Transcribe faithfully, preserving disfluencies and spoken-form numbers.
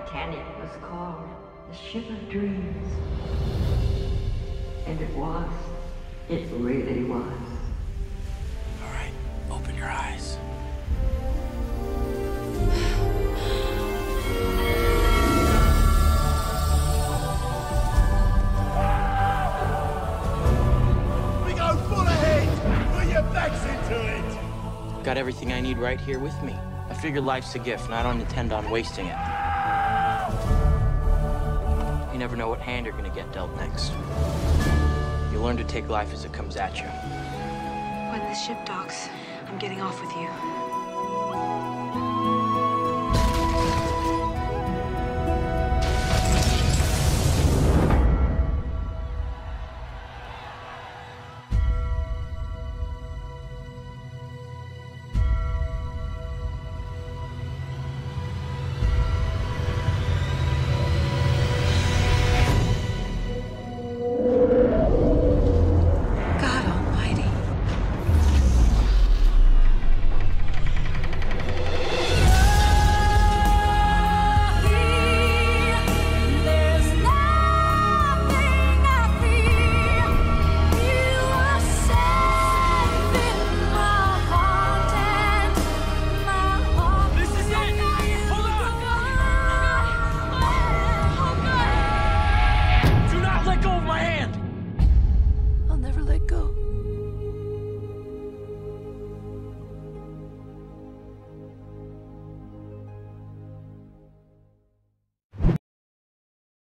Titanic was called the Ship of Dreams. And it was. It really was. All right, open your eyes. We go full ahead! Put your backs into it! Got everything I need right here with me. I figure life's a gift, and I don't intend on wasting it. You never know what hand you're gonna get dealt next. You learn to take life as it comes at you. When this ship docks, I'm getting off with you.